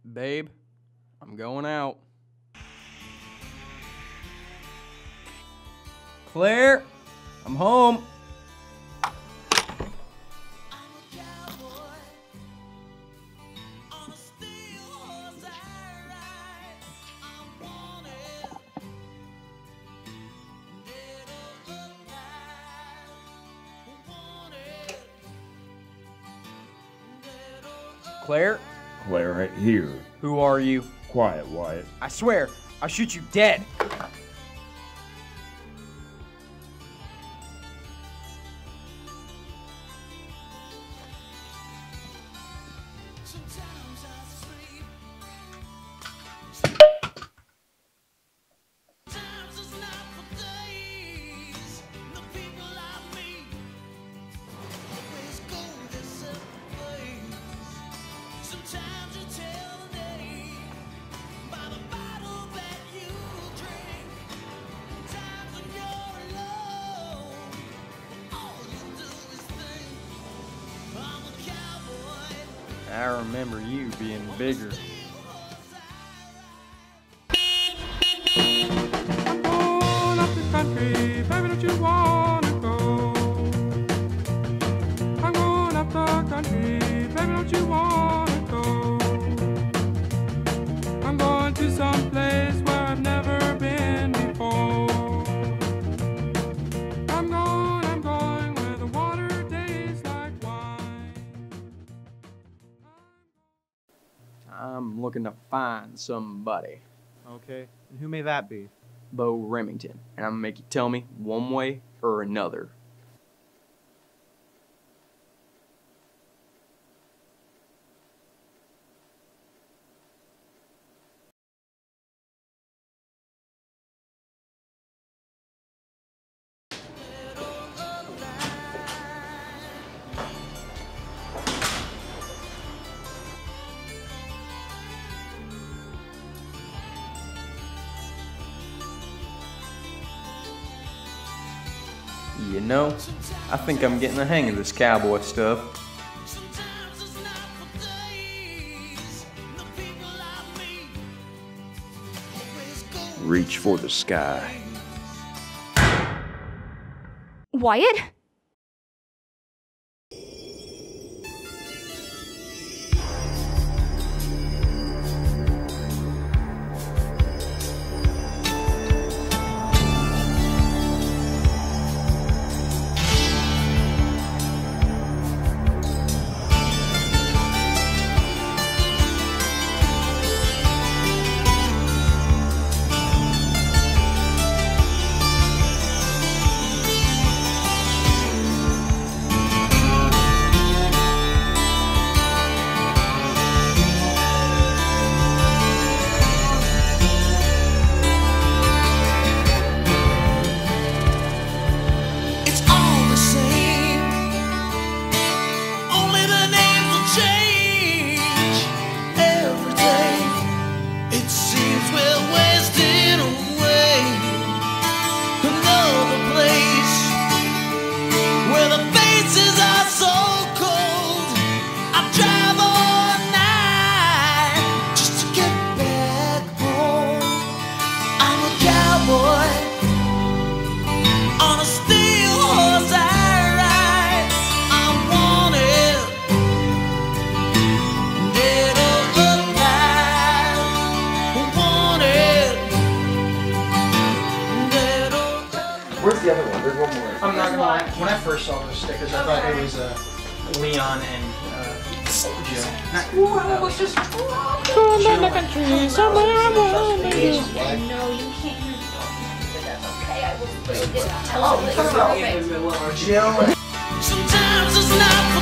Babe, I'm going out. Claire, I'm home. Claire? Claire, right here. Who are you? Quiet, Wyatt. I swear, I'll shoot you dead. I remember you being bigger. I'm going up the country, baby, don't you wanna go? I'm going up the country, baby, don't you wanna go? I'm going to some place where I've never been before. I'm going where the water tastes like wine. I'm looking to find somebody. Okay, and who may that be? Bo Remington. And I'm gonna make you tell me one way or another. You know, I think I'm getting the hang of this cowboy stuff. Reach for the sky. Wyatt? Where's the other one? There's one more. I'm not gonna lie. When I first saw those stickers, I thought it was Leon and Joe. Ooh, I was just Going down the country, somewhere I wanna go. No, you can't hear me talking, but that's okay. I will tell you that you're Jill. Sometimes it's not